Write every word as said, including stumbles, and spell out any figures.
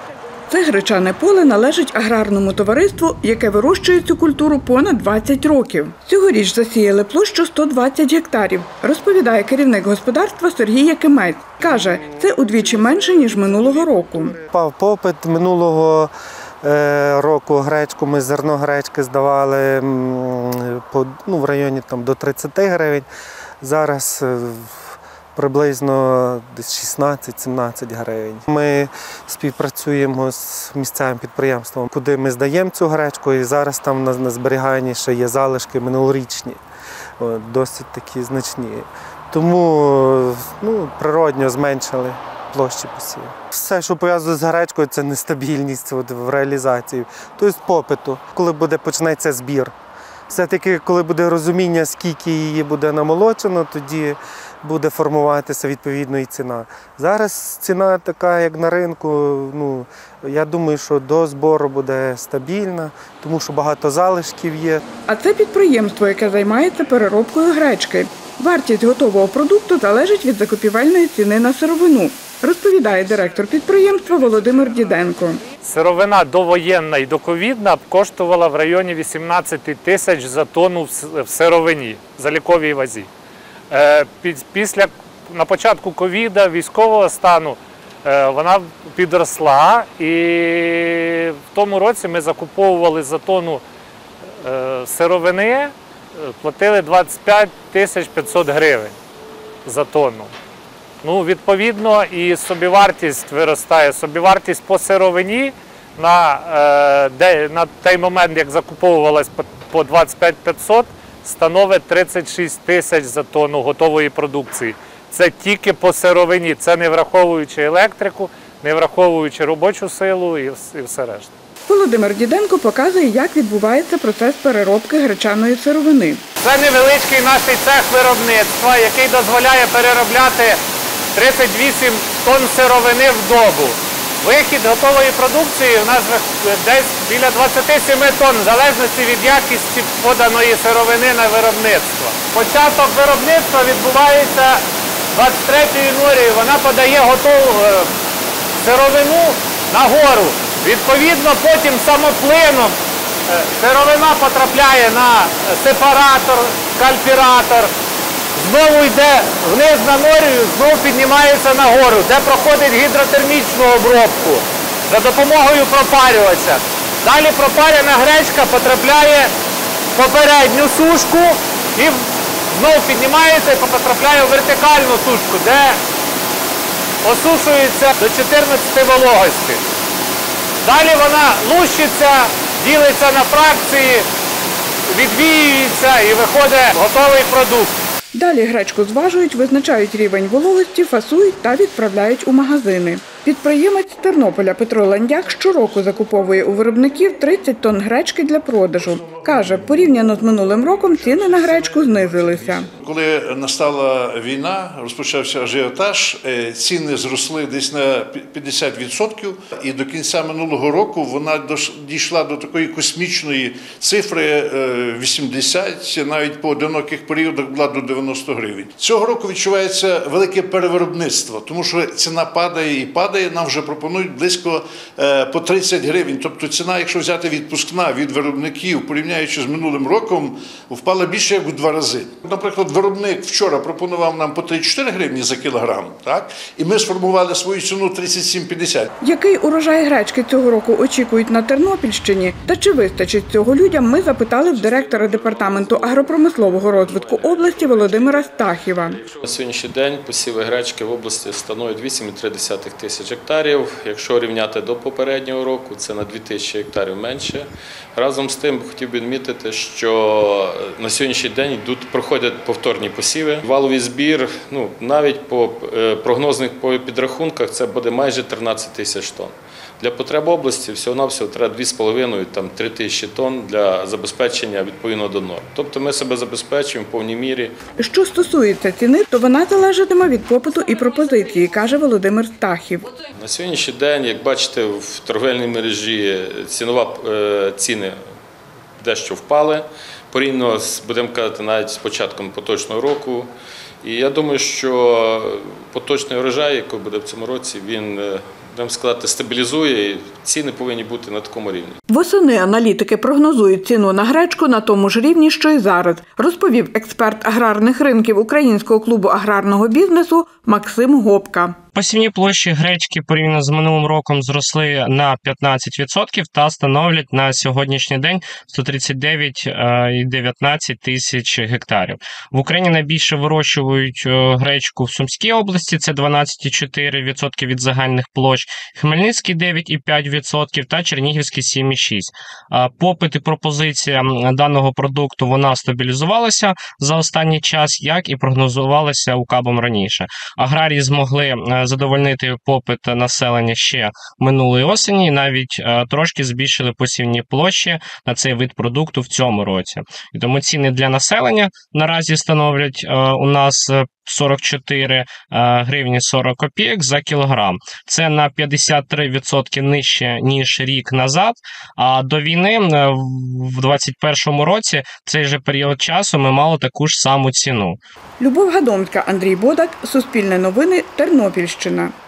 Це гречане поле належить аграрному товариству, яке вирощує цю культуру понад двадцять років. Цьогоріч засіяли площу сто двадцять гектарів, розповідає керівник господарства Сергій Якимець. Каже, це удвічі менше, ніж минулого року. Впав попит минулого року гречку, ми зерно гречки здавали по, ну, в районі там, до тридцяти гривень. Зараз приблизно шістнадцять-сімнадцять гривень. Ми співпрацюємо з місцевим підприємством, куди ми здаємо цю гречку, і зараз там на зберіганні ще є залишки минулорічні, досить такі значні. Тому ну, природньо зменшили площі посіву. Все, що пов'язано з гречкою, це нестабільність от, в реалізації, тобто попиту, коли буде почнеться збір. Все-таки, коли буде розуміння, скільки її буде намолочено, тоді буде формуватися відповідно і ціна. Зараз ціна така, як на ринку, ну, я думаю, що до збору буде стабільна, тому що багато залишків є. А це підприємство, яке займається переробкою гречки. Вартість готового продукту залежить від закупівельної ціни на сировину, розповідає директор підприємства Володимир Діденко. Сировина довоєнна і доковідна коштувала в районі вісімнадцяти тисяч за тонну в сировині, заліковій вазі. Після, на початку ковіду, військового стану, вона підросла, і в тому році ми закуповували за тонну сировини, платили двадцять п'ять тисяч п'ятсот гривень за тонну. Ну, відповідно, і собівартість виростає. Собівартість по сировині на, е, на той момент, як закуповувалась по двадцять п'ять тисяч п'ятсот, становить тридцять шість тисяч за тонну готової продукції. Це тільки по сировині, це не враховуючи електрику, не враховуючи робочу силу і все решта. Володимир Діденко показує, як відбувається процес переробки гречаної сировини. Це невеличкий наш цех виробництва, який дозволяє переробляти тридцять вісім тонн сировини в добу. Вихід готової продукції у нас десь біля двадцяти семи тонн, в залежності від якості поданої сировини на виробництво. Початок виробництва відбувається двадцять третьої ночі, вона подає готову сировину нагору. Відповідно, потім самоплином сировина потрапляє на сепаратор, скальпіратор, знову йде вниз на норію, знову піднімається нагору, де проходить гідротермічну обробку за допомогою пропарювача. Далі пропарена гречка потрапляє в попередню сушку і знову піднімається і потрапляє в вертикальну сушку, де осушується до чотирнадцяти вологості. Далі вона лущиться, ділиться на фракції, відвіюється і виходить готовий продукт. Далі гречку зважують, визначають рівень вологості, фасують та відправляють у магазини. Підприємець з Тернополя Петро Ландяк щороку закуповує у виробників тридцять тонн гречки для продажу. Каже, порівняно з минулим роком ціни на гречку знизилися. Коли настала війна, розпочався ажіотаж, ціни зросли десь на п'ятдесят відсотків, і до кінця минулого року вона дійшла до такої космічної цифри вісімдесят, навіть по одиноких періодах була до дев'яноста гривень. Цього року відчувається велике перевиробництво, тому що ціна падає і падає. Нам вже пропонують близько по тридцять гривень. Тобто ціна, якщо взяти відпускна від виробників, порівняючи з минулим роком, впала більше як в два рази. Наприклад, виробник вчора пропонував нам по тридцять чотири гривні за кілограм, так? І ми сформували свою ціну тридцять сім п'ятдесят. Який урожай гречки цього року очікують на Тернопільщині та чи вистачить цього людям, ми запитали в директора департаменту агропромислового розвитку області Володимира Стахіва. На сьогоднішній день посіви гречки в області становлять вісім цілих три десятих тисяч гектарів. Якщо рівняти до попереднього року, це на дві тисячі гектарів менше. Разом з тим хотів би відмітити, що на сьогоднішній день йдуть, проходять повторні посіви. Валовий збір, ну, навіть по прогнозних підрахунках, це буде майже тринадцять тисяч тонн. Для потреб області всього-навсього треба дві з половиною - три тисячі тонн для забезпечення відповідно до норм. Тобто ми себе забезпечуємо в повній мірі. Що стосується ціни, то вона залежатиме від попиту і пропозиції, каже Володимир Стахів. На сьогоднішній день, як бачите, в торговельній мережі цінова, ціни дещо впали, порівняно з, будемо казати, навіть з початком поточного року. І я думаю, що поточний урожай, який буде в цьому році, він будемо сказати, стабілізує, і ціни повинні бути на такому рівні. Восени аналітики прогнозують ціну на гречку на тому ж рівні, що й зараз, розповів експерт аграрних ринків Українського клубу аграрного бізнесу Максим Гопка. Посівні площі гречки порівняно з минулим роком зросли на п'ятнадцять відсотків та становлять на сьогоднішній день сто тридцять дев'ять і дев'ятнадцять тисяч гектарів. В Україні найбільше вирощують гречку в Сумській області, це дванадцять цілих чотири десятих відсотка від загальних площ, Хмельницький дев'ять цілих п'ять десятих відсотка та Чернігівський сім цілих шість десятих відсотка. Попит і пропозиція даного продукту вона стабілізувалася за останній час, як і прогнозувалася укабом раніше. Аграрії змогли задовольнити попит населення ще минулої осені і навіть е, трошки збільшили посівні площі на цей вид продукту в цьому році. І тому ціни для населення наразі становлять е, у нас сорок чотири е, гривні сорок копійок за кілограм. Це на п'ятдесят три відсотки нижче, ніж рік назад. А до війни е, в двадцять першому році, в цей же період часу, ми мали таку ж саму ціну. Любов Гадомська, Андрій Бодак, Суспільне новини, Тернопільщина.